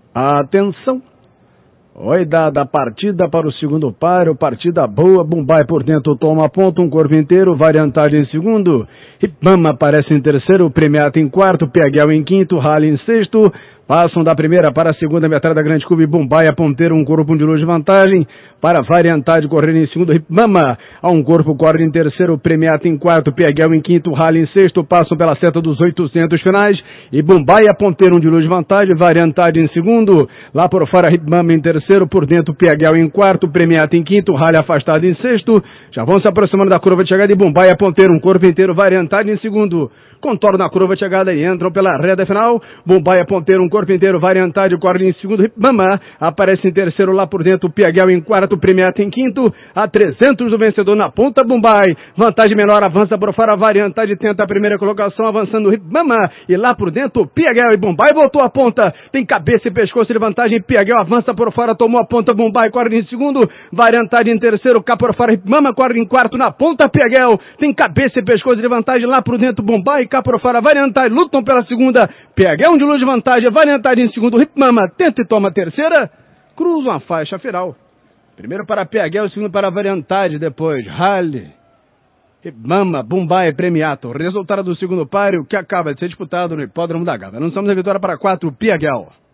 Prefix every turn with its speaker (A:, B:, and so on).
A: Atenção! Oi, dada a partida para o segundo páreo, partida boa, Bumbai por dentro toma ponto, um corpo inteiro, variantagem em segundo, Ripmama aparece em terceiro, Premiata em quarto, Piaguel em quinto, Rally em sexto, passam da primeira para a segunda metade da grande curva e Bumbai a ponteiro, um corpo de luz de vantagem, para variantagem correr em segundo, Ripmama a um corpo corre em terceiro, Premiata em quarto, Piaguel em quinto, Rally em sexto, passam pela seta dos 800 finais e Bumbai a ponteiro, um de luz de vantagem, variantagem em segundo, lá por fora Ripmama em terceiro, por dentro Piaguel em quarto, Premiata em quinto, Rally afastado em sexto, já vão se aproximando da curva de chegada e Bumbai a ponteiro, um corpo inteiro, variantagem em segundo, contorna a curva de chegada e entram pela reta final, Bumbai a ponteiro, um corpo inteiro, variantagem, corre em segundo, Ripmama aparece em terceiro, lá por dentro Piaguel em quarto, Premiata em quinto, a 300 do vencedor na ponta, Bumbai, vantagem menor, avança por fora, variantagem tenta a primeira colocação, avançando Ripmama, e lá por dentro Piaguel e Bumbai voltou a ponta, tem cabeça e pescoço de vantagem, Piaguel avança por fora, tomou a ponta, Bumbai corre em segundo, variantagem em terceiro, cá por fora, Ripmama corre em quarto, na ponta Piaguel, tem cabeça e pescoço de vantagem, lá por dentro Bumbai, cá por fora, variantagem, lutam pela segunda, Piaguel de luz de vantagem, variantagem em segundo, Ripmama tenta e toma a terceira, cruzam a faixa final. Primeiro para Piaguel, segundo para variantagem, depois Rally, Ripmama, Bumbai, Premiato. Resultado do segundo páreo que acaba de ser disputado no Hipódromo da Gávea. Anunciamos a vitória para 4, Piaguel.